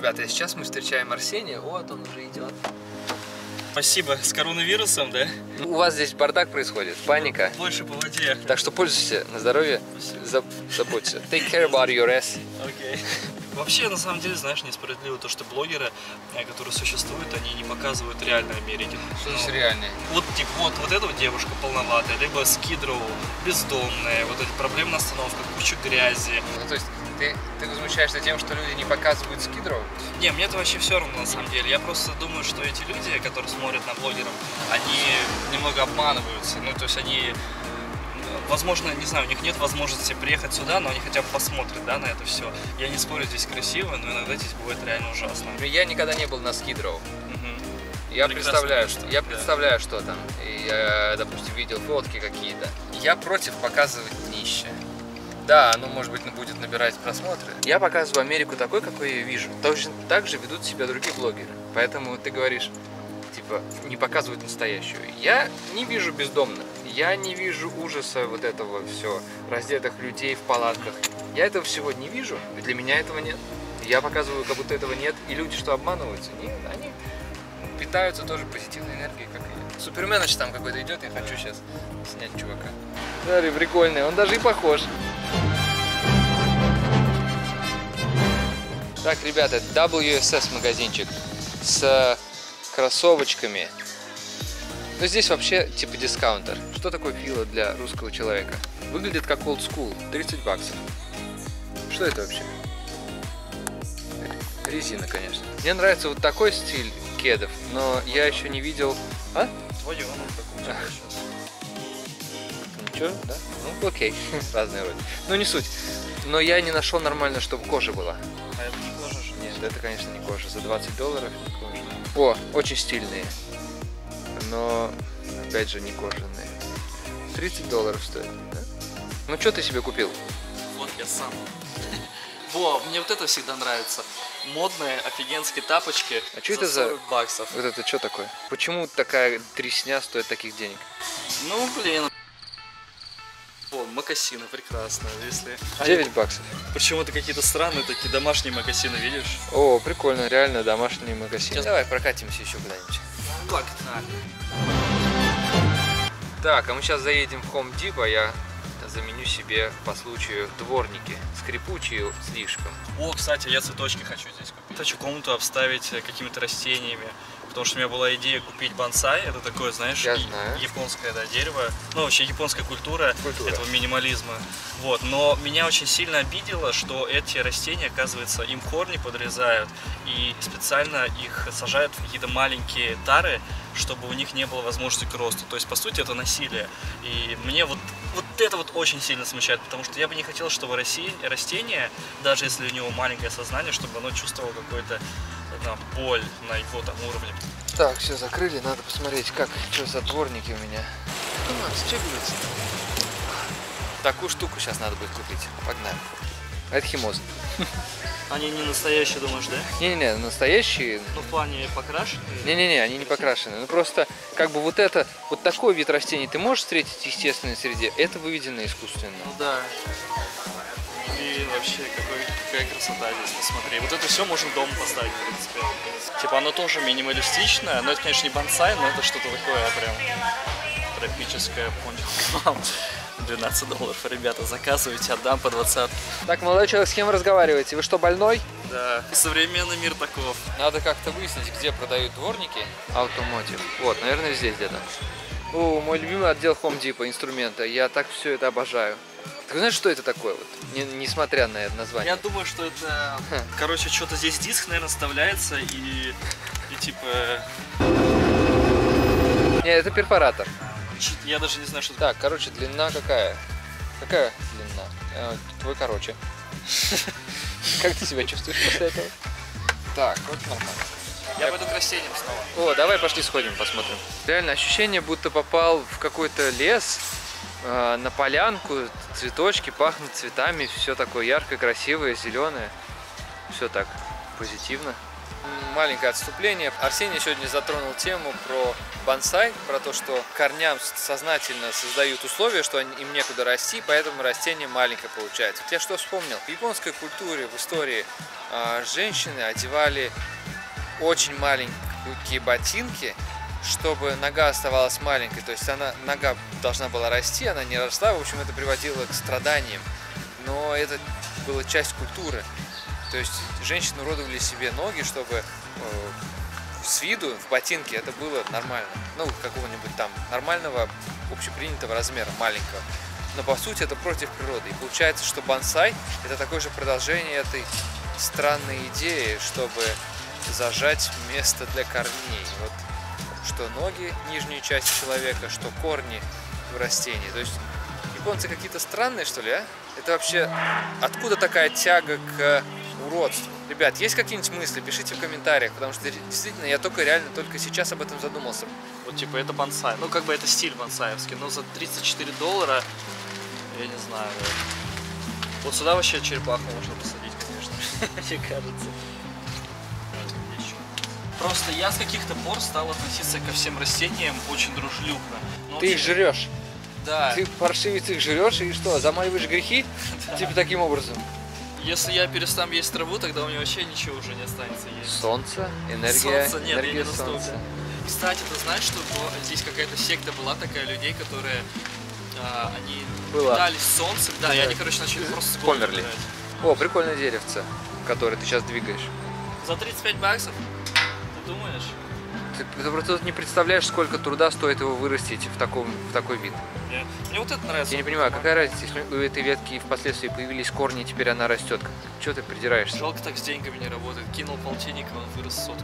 ребята, и сейчас мы встречаем Арсения. Вот он уже идет. Спасибо. С коронавирусом, да? У вас здесь бардак происходит, паника. Больше по воде. Так что пользуйся, на здоровье, заботься. Take care about your ass. Окей. Вообще, на самом деле, знаешь, несправедливо то, что блогеры, которые существуют, они не показывают реальной Америки. Что значит реальные? Вот, типа, вот эта вот девушка полноватая, либо скидроу, бездомная, вот эти проблемная остановка, куча грязи. Ну, то есть ты возмущаешься тем, что люди не показывают скидроу? Не, мне это вообще все равно, на самом деле. Я просто думаю, что эти люди, которые смотрят на блогеров, они немного обманываются. Ну, то есть они, возможно, не знаю, у них нет возможности приехать сюда, но они хотя бы посмотрят, да, на это все. Я не спорю, здесь красиво, но иногда здесь бывает реально ужасно. Я никогда не был на скидроу. Я Прекрасно, представляю, что там. И я, допустим, видел фотки какие-то. Я против показывать нищее. Да, оно, может быть, будет набирать просмотры. Я показываю Америку такой, какой я ее вижу. Точно так же ведут себя другие блогеры. Поэтому ты говоришь, типа, не показывают настоящую. Я не вижу бездомных. Я не вижу ужаса вот этого все, раздетых людей в палатках. Я этого всего не вижу, и для меня этого нет. Я показываю, как будто этого нет, и люди, что обманываются, нет, они питаются тоже позитивной энергией, как и я. Суперменыч там какой-то идет, я хочу сейчас снять чувака. Смотри, прикольный, он даже и похож. Так, ребята, WSS магазинчик с кроссовочками. Но здесь вообще типа дискаунтер. Что такое фила для русского человека? Выглядит как old school, 30 баксов. Что это вообще? Резина, конечно. Мне нравится вот такой стиль кедов, но я еще не видел... А? Твое, ну как у тебя сейчас. Ничего, да? Ну окей, разные вроде. Ну не суть. Но я не нашел нормально, чтобы кожа была. А это не кожа же? Нет, это, конечно, не кожа. За $20 не кожа. О, очень стильные. Но, опять же, не кожаные. $30 стоит, да? Ну, что ты себе купил? Вот я сам. Во, мне вот это всегда нравится. Модные, офигенские тапочки. А что это за 40 баксов. Вот это что такое? Почему такая тресня стоит таких денег? Ну, блин. О, мокасины, прекрасно. Если... 9 баксов. Причем это какие-то странные такие домашние мокасины, видишь? О, прикольно, реально домашние магазины. Давай прокатимся еще куда-нибудь. Как так? Так, а мы сейчас заедем в Home Depot, я заменю себе по случаю дворники. Скрипучие слишком. О, кстати, я цветочки хочу здесь купить. Хочу комнату обставить какими-то растениями. Потому что у меня была идея купить бонсай. Это такое, знаешь, японское, да, дерево. Ну, вообще японская культура. Этого минимализма. Вот. Но меня очень сильно обидело, что эти растения, оказывается, им корни подрезают. И специально их сажают в какие-то маленькие тары, чтобы у них не было возможности к росту. То есть, по сути, это насилие. И мне вот это вот очень сильно смущает, потому что я бы не хотел, чтобы растение, даже если у него маленькое сознание, чтобы оно чувствовало какую-то боль на его там уровне. Так, все закрыли, надо посмотреть, что за дворники у меня. Зачем-то. Такую штуку сейчас надо будет купить. Погнали. Это химоза. Они не настоящие, думаешь, да? Не-не-не, настоящие. Ну, в плане покрашены? Не-не-не, они не покрашены. Ну, просто, как бы вот это, вот такой вид растений ты можешь встретить в естественной среде, это выведено искусственно. Ну, да. И вообще, какая красота здесь, посмотри. Вот это все можно дома поставить, в принципе. Типа, оно тоже минималистичное, но это, конечно, не бонсай, но это что-то такое прям тропическое, понял. $12, ребята, заказывайте, отдам по 20. Так, молодой человек, с кем вы разговариваете? Вы что, больной? Да, современный мир таков. Надо как-то выяснить, где продают дворники. Automotive. Вот, наверное, здесь где-то. О, мой любимый отдел Home Depot, инструмента. Я так все это обожаю. Ты знаешь, что это такое, вот, несмотря на это название? Я думаю, что это, короче, что-то здесь диск, наверное, вставляется и типа... Нет, это перфоратор. Я даже не знаю, что это. Так, короче, длина какая? Какая длина? Твой короче. Как ты себя чувствуешь после этого? Так, вот нормально. Я пойду к растениям снова. О, давай пошли сходим, посмотрим. Реально ощущение, будто попал в какой-то лес, на полянку, цветочки пахнут цветами, все такое яркое, красивое, зеленое. Все так позитивно. маленькое отступление. Арсений сегодня затронул тему про бонсай, про то, что корням сознательно создают условия, что им некуда расти, поэтому растение маленькое получается. Я что вспомнил? В японской культуре, в истории женщины одевали очень маленькие ботинки, чтобы нога оставалась маленькой. То есть нога должна была расти, она не росла. В общем, это приводило к страданиям. Но это была часть культуры. То есть женщины уродовали себе ноги, чтобы с виду в ботинке это было нормально. Ну, какого-нибудь там нормального, общепринятого размера, маленького. Но по сути это против природы. И получается, что бонсай это такое же продолжение этой странной идеи, чтобы зажать место для корней. Вот что ноги, нижняя часть человека, что корни в растении. То есть японцы какие-то странные, что ли, а? Это вообще откуда такая тяга к уродству? Ребят, есть какие-нибудь мысли? Пишите в комментариях, потому что действительно я реально только сейчас об этом задумался. Вот типа это бонсай, ну как бы это стиль бонсаевский, но за $34, я не знаю. Вот сюда вообще черепаху можно посадить, конечно, мне кажется. Просто я с каких-то пор стал относиться ко всем растениям очень дружелюбно. Но ты их жрешь? Да. Ты, паршивец, их жрешь и что, замаливаешь грехи? Да. Типа таким образом? Если я перестану есть траву, тогда у меня вообще ничего уже не останется есть. Солнце? Энергия? Солнце? Нет, энергия я не настолько. Кстати, ты знаешь, что здесь какая-то секта была такая людей, которые они питались солнцем. Да, и они, короче, начали просто с голоду умерли. О, прикольное деревце, которое ты сейчас двигаешь. За $35? Ты думаешь? Ты просто не представляешь, сколько труда стоит его вырастить в такой вид. Мне вот это нравится. Я не понимаю, какая разница, если у этой ветки впоследствии появились корни, и теперь она растет. Чего ты придираешься? Жалко, так с деньгами не работает. Кинул полтинник, он вырос сотку.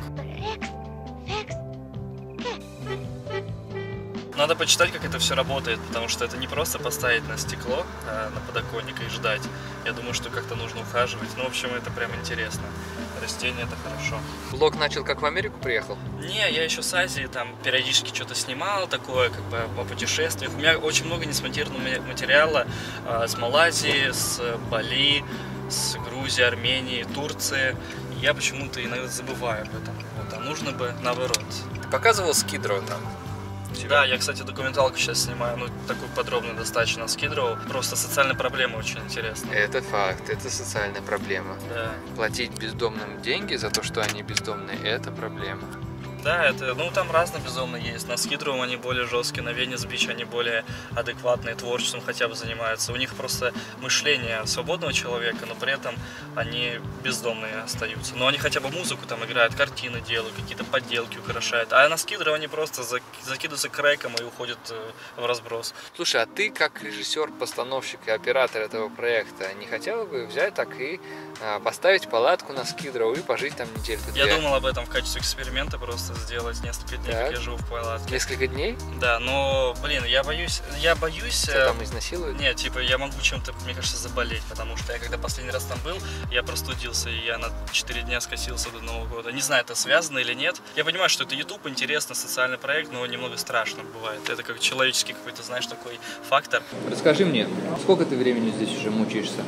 Надо почитать, как это все работает, потому что это не просто поставить на стекло, на подоконник и ждать. Я думаю, что как-то нужно ухаживать. Ну, в общем, это прям интересно. Растения — это хорошо. Влог начал, как в Америку приехал? Не, я еще с Азии там периодически что-то снимал, такое как бы по путешествиях. У меня очень много несмонтированного материала с Малайзии, с Бали, с Грузии, Армении, Турции. И я почему-то иногда забываю об этом. Вот, а нужно бы наоборот. Ты показывал Skid Row там? Да, я, кстати, документалку сейчас снимаю, ну, такую подробную достаточно Skid Row. Просто социальная проблема очень интересная. Это факт, это социальная проблема. Да. Платить бездомным деньги за то, что они бездомные, это проблема. Да, это, ну, там разные бездомные есть. На Skid Row они более жесткие, на Venice Beach они более адекватные, творчеством хотя бы занимаются. У них просто мышление свободного человека, но при этом они бездомные остаются. Но они хотя бы музыку там играют, картины делают, какие-то подделки украшают. А на Skid Row они просто закидываются крэком и уходят в разброс. Слушай, а ты как режиссер, постановщик и оператор этого проекта не хотел бы взять так и поставить палатку на Skid Row и пожить там недельку-две? Я думал об этом в качестве эксперимента, просто сделать несколько дней, как я живу в палатке. Несколько дней? Да, но, блин, я боюсь... Тебя там изнасилуют? Нет, типа, я могу чем-то, мне кажется, заболеть, потому что я когда последний раз там был, я простудился, и я на 4 дня скосился до Нового года. Не знаю, это связано или нет. Я понимаю, что это YouTube, интересно, социальный проект, но немного страшно бывает. Это как человеческий какой-то, знаешь, такой фактор. Расскажи мне, сколько ты времени здесь уже мучаешься?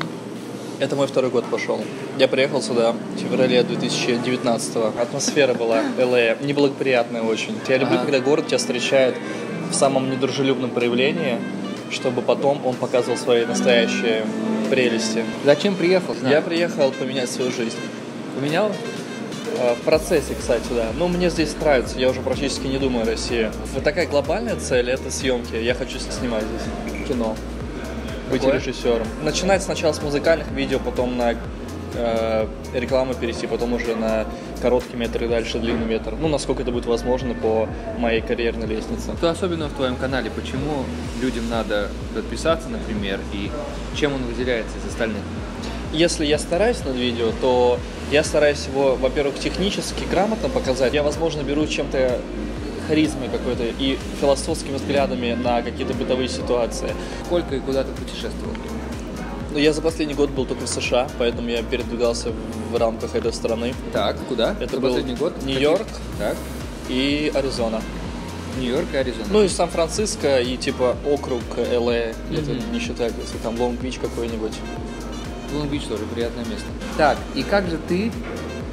Это мой второй год пошел. Я приехал сюда в феврале 2019-го. Атмосфера была LA неблагоприятная очень. Я люблю, когда город тебя встречает в самом недружелюбном проявлении, чтобы потом он показывал свои настоящие прелести. Зачем приехал? Я приехал поменять свою жизнь. Поменял? В процессе, кстати, да. Но мне здесь нравится, я уже практически не думаю о России. Вот такая глобальная цель — это съемки. Я хочу снимать здесь кино. Быть режиссером. Начинать сначала с музыкальных видео, потом на рекламу перейти, потом уже на короткий метр и дальше длинный метр. Ну, насколько это будет возможно по моей карьерной лестнице. Что особенно в твоем канале? Почему людям надо подписаться, например, и чем он выделяется из остальных? Если я стараюсь над видео, то я стараюсь его, во-первых, технически грамотно показать. Я, возможно, беру чем-то харизмой какой-то и философскими взглядами на какие-то бытовые ситуации. Сколько и куда ты путешествовал? Ну, я за последний год был только в США, поэтому я передвигался в рамках этой страны. Так, куда? Это был последний год? Нью-Йорк так. И Аризона. Нью-Йорк и Аризона. Ну и Сан-Франциско, и типа округ LA, это не считаю, если там Лонг-Бич какой-нибудь. Лонг-Бич тоже приятное место. Так, и как же ты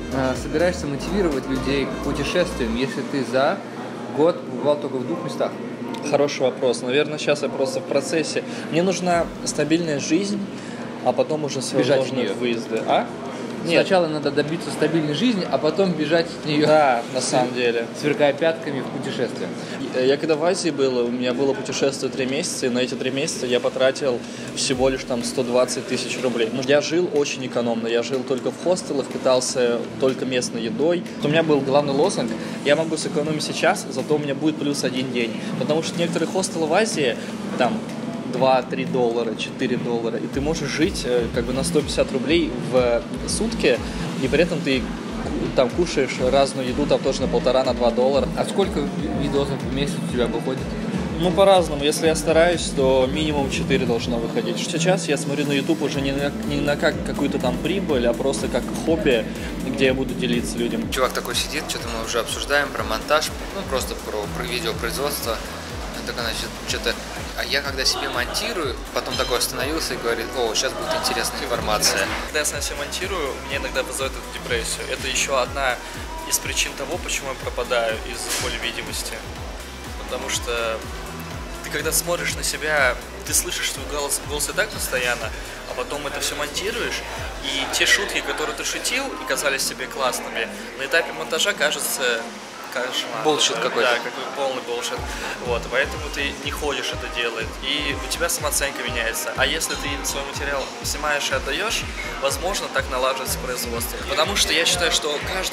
собираешься мотивировать людей к путешествиям, если ты за год побывал только в 2 местах? Хороший вопрос. Наверное, сейчас я просто в процессе. Мне нужна стабильная жизнь, а потом уже возможные выезды. Нет. Сначала надо добиться стабильной жизни, а потом бежать от нее. Да, на самом деле. Сверкая пятками в путешествие. Я когда в Азии был, у меня было путешествие 3 месяца, и на эти 3 месяца я потратил всего лишь там 120 тысяч рублей. Но я жил очень экономно, я жил только в хостелах, питался только местной едой. У меня был главный лозунг: я могу сэкономить сейчас, зато у меня будет плюс 1 день. Потому что некоторые хостелы в Азии, там, $2-3, $4, и ты можешь жить как бы на 150 рублей в сутки, и при этом ты там кушаешь разную еду, там тоже на $1,5-2. А сколько видосов в месяц у тебя выходит? Ну, по-разному. Если я стараюсь, то минимум 4 должно выходить. Сейчас я смотрю на YouTube уже не на как какую-то там прибыль, а просто как хобби, где я буду делиться людям. Чувак такой сидит, что-то мы уже обсуждаем про монтаж, ну, просто про видеопроизводство. Так, значит, что-то... А я когда себе монтирую, потом такой остановился и говорит: о, сейчас будет интересная информация. Когда я сам себе монтирую, мне иногда вызывает эту депрессию. Это еще одна из причин того, почему я пропадаю из поля видимости. Потому что ты когда смотришь на себя, ты слышишь свой голос и так постоянно, а потом это все монтируешь, и те шутки, которые ты шутил и казались тебе классными, на этапе монтажа кажется... Bullshit какой-то. Да, какой полный bullshit. Вот, поэтому ты не ходишь это делать, и у тебя самооценка меняется. А если ты свой материал снимаешь и отдаешь, возможно, так налаживается производство. Потому что я считаю, что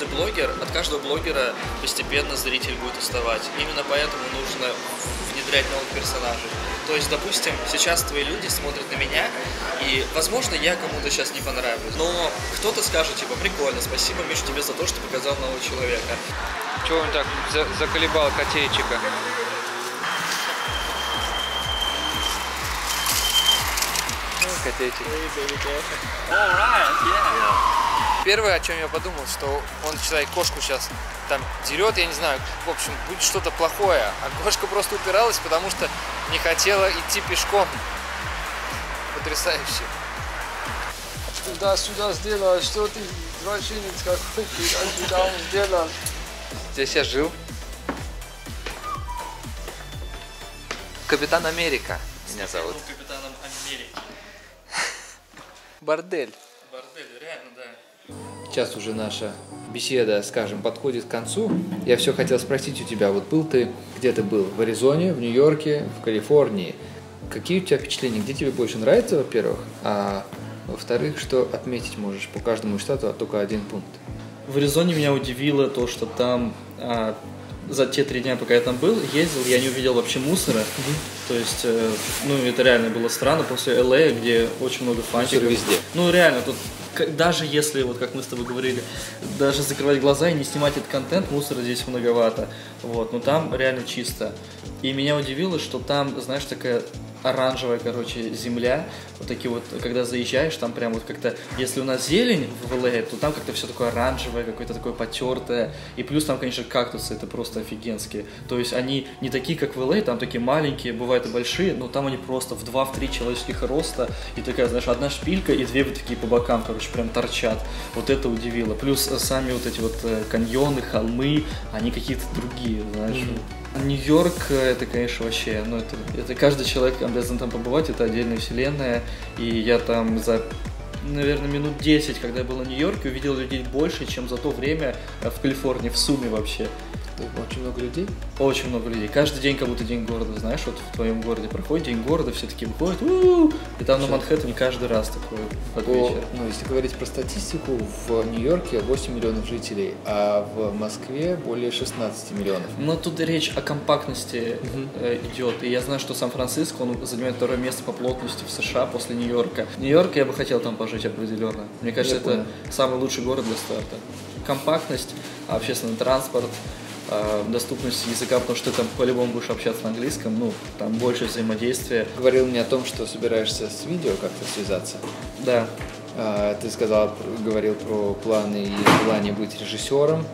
от каждого блогера постепенно зритель будет уставать. Именно поэтому нужно внедрять новых персонажей. То есть, допустим, сейчас твои люди смотрят на меня, и, возможно, я кому-то сейчас не понравлюсь. Но кто-то скажет, типа: прикольно, спасибо, Миш, тебе за то, что показал нового человека. Чего он так заколебал котейчика? Котейчик. Первое, о чем я подумал, что он, считай, кошку сейчас там дерет, я не знаю, в общем, будет что-то плохое, а кошка просто упиралась, потому что не хотела идти пешком. Потрясающе. Сюда сделал, что ты, извращенец какой, ты сюда сделал. Здесь я жил. Капитан Америка меня зовут. Капитаном Америки. Бордель. Бордель, реально, да. Сейчас уже наша беседа, скажем, подходит к концу. Я все хотел спросить у тебя, вот где ты был? В Аризоне, в Нью-Йорке, в Калифорнии. Какие у тебя впечатления? Где тебе больше нравится, во-первых? А во-вторых, что отметить можешь по каждому штату, а только 1 пункт? В Аризоне меня удивило то, что там за те 3 дня, пока я там был, ездил, я не увидел вообще мусора. То есть, это реально было странно после Л.А., где очень много фантиков. Мусор везде. Ну, реально, тут даже если, вот как мы с тобой говорили, даже закрывать глаза и не снимать этот контент, мусора здесь многовато. Вот, но там реально чисто. И меня удивило, что там, знаешь, такая оранжевая, земля, вот такие вот, когда заезжаешь, там прям вот как-то, если у нас зелень в Л.А., то там как-то все такое оранжевое, какое-то такое потертое, и плюс там, конечно, кактусы, это просто офигенские, то есть они не такие, как в Л.А., там такие маленькие, бывают и большие, но там они просто в 2-3 человеческих роста, и такая, знаешь, 1 шпилька, и 2 вот такие по бокам, прям торчат, вот это удивило, плюс сами вот эти вот каньоны, холмы, они какие-то другие, знаешь. Нью-Йорк, это, конечно, вообще, это каждый человек обязан там побывать, это отдельная вселенная, и я там за, наверное, минут 10, когда я был в Нью-Йорке, увидел людей больше, чем за то время в Калифорнии, в сумме вообще. Очень много людей? Очень много людей. Каждый день как будто день города, знаешь, вот в твоем городе проходит день города, все такие выходят, и там на Манхэттене каждый раз такой под вечер. Если говорить про статистику, в Нью-Йорке 8 миллионов жителей, а в Москве более 16 миллионов. Но тут речь о компактности идет, и я знаю, что Сан-Франциско, он занимает 2-е место по плотности в США после Нью-Йорка. Нью-Йорк я бы хотел там пожить определенно. Мне кажется, это самый лучший город для старта. Компактность, общественный транспорт, доступность языка, потому что ты там по-любому будешь общаться на английском, там больше взаимодействия. Говорил мне о том, что собираешься с видео как-то связаться. Да. Ты говорил про планы и желание быть режиссером,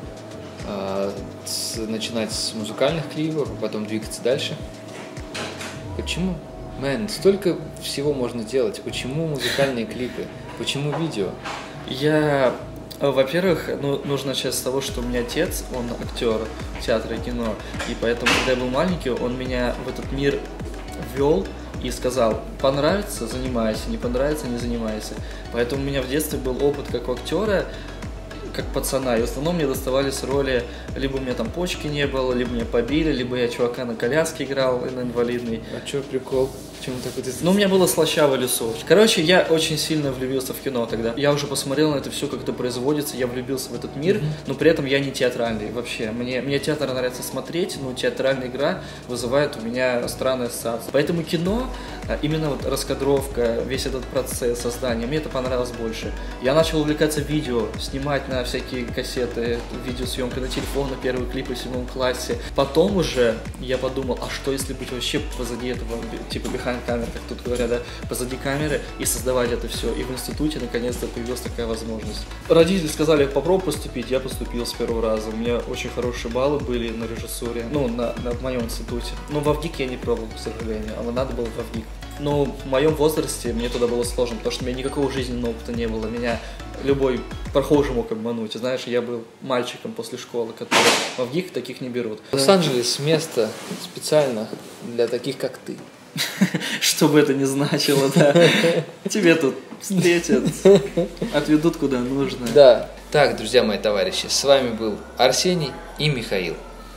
начинать с музыкальных клипов, а потом двигаться дальше. Почему? Столько всего можно делать. Почему музыкальные клипы? Почему видео? Я Во-первых, нужно начать с того, что у меня отец, он актер театра и кино, и поэтому, когда я был маленький, он меня в этот мир ввел и сказал: понравится — занимайся, не понравится — не занимайся. Поэтому у меня в детстве был опыт как у актера, как пацана, и в основном мне доставались роли, либо у меня там почки не было, либо меня побили, либо я чувака на коляске играл, на инвалидный. А чё прикол? Почему такой ты... Ну, у меня было слащавое лицо. Короче, я очень сильно влюбился в кино тогда. Я уже посмотрел на это все, как это производится, я влюбился в этот мир, но при этом я не театральный вообще. Мне театр нравится смотреть, но театральная игра вызывает у меня странные ассоциации. Поэтому кино, именно вот раскадровка, весь этот процесс создания, мне это понравилось больше. Я начал увлекаться видео, снимать на всякие кассеты, видеосъемка на телефон, на первые клипы в 7 классе. Потом уже я подумал, а что если быть вообще позади этого, типа behind камер, как тут говорят, да, позади камеры, и создавать это все. И в институте наконец-то появилась такая возможность. Родители сказали: попробуй поступить, я поступил с первого раза. У меня очень хорошие баллы были на режиссуре, в моем институте. Но в ВГИК я не пробовал, к сожалению, а надо было в ВГИК. Но в моем возрасте мне туда было сложно, потому что у меня никакого жизненного опыта не было. Меня любой прохожий мог обмануть. Знаешь, я был мальчиком после школы, который в ВГИК таких не берут. Лос-Анджелес — место специально для таких, как ты. Что бы это ни значило, да. Тебе тут встретят, отведут куда нужно. Да. Так, друзья мои, товарищи, с вами был Арсений и Михаил.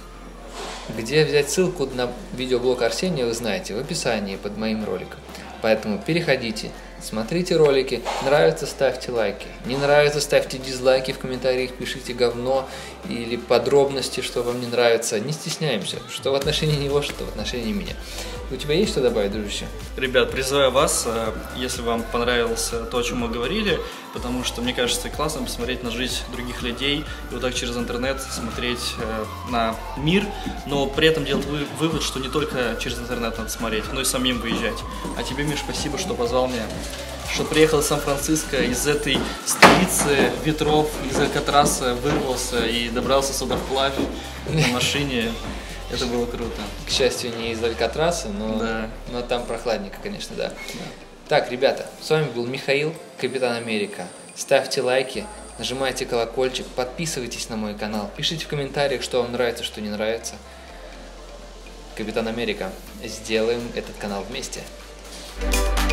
Где взять ссылку на видеоблог Арсения, вы знаете, в описании под моим роликом. Поэтому переходите, смотрите ролики, нравится — ставьте лайки, не нравится — ставьте дизлайки в комментариях, пишите говно или подробности, что вам не нравится. Не стесняемся, что в отношении него, что в отношении меня. У тебя есть что добавить, дружище? Ребят, призываю вас, если вам понравилось то, о чем мы говорили, потому что, мне кажется, классно посмотреть на жизнь других людей и вот так через интернет смотреть на мир, но при этом делать вывод, что не только через интернет надо смотреть, но и самим выезжать. А тебе, Миш, спасибо, что позвал меня, что приехал из Сан-Франциско, из этой столицы ветров, из Алькатраса вырвался и добрался сюда вплавь на машине. Это было круто. К счастью, не из Алькатраса, но там прохладненько, конечно, да. Так, ребята, с вами был Михаил, Капитан Америка. Ставьте лайки, нажимайте колокольчик, подписывайтесь на мой канал, пишите в комментариях, что вам нравится, что не нравится. Капитан Америка, сделаем этот канал вместе.